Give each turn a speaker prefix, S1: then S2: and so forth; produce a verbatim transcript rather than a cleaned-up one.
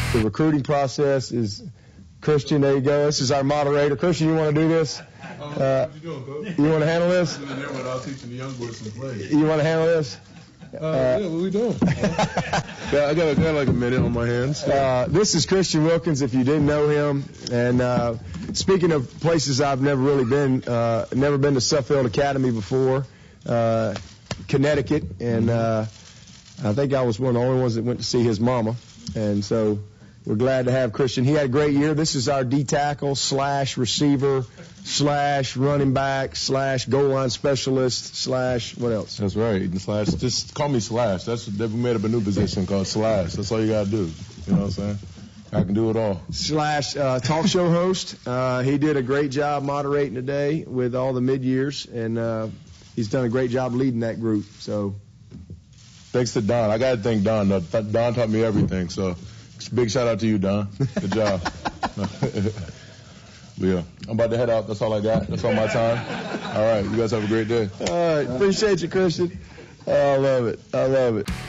S1: the recruiting process is Christian. There you go. This is our moderator. Christian, you want to do this? Uh,
S2: what you doing, Coach?
S1: You want to handle this?
S2: I'm in there without teaching the young boys some plays.
S1: You want to handle this?
S2: Uh, uh, yeah, what we doing? yeah, I got, I got like a minute on my hands.
S1: Uh, this is Christian Wilkins, if you didn't know him. And uh, speaking of places I've never really been, uh, never been to Suffield Academy before, uh, Connecticut, and uh, I think I was one of the only ones that went to see his mama. And so we're glad to have Christian. He had a great year. This is our D-tackle slash receiver slash running back slash goal line specialist slash what else?
S2: That's right. Slash. Just call me Slash. That's we made up a new position called Slash. That's all you gotta do. You know what I'm saying? I can do it all.
S1: Slash uh, talk show host. Uh, he did a great job moderating today with all the mid-years, and uh, he's done a great job leading that group. So
S2: thanks to Don. I gotta thank Don. Don taught me everything. So big shout out to you, Don. Good job. Yeah, I'm about to head out. That's all I got. That's all my time. All right, you guys have a great day.
S1: All right, appreciate you, Christian. I love it. I love it.